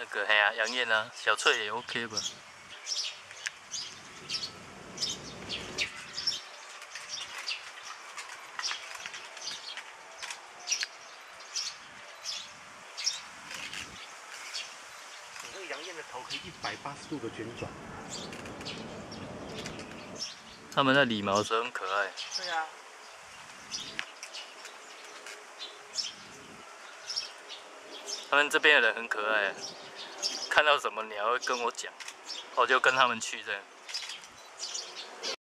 个嘿啊，杨燕啊，小翠也 OK 吧。 你那个杨燕的头可以180度的旋转。 他们在理毛的时候很可爱。 对啊。 他们这边的人很可爱，看到什么鸟会跟我讲，我就跟他们去这样。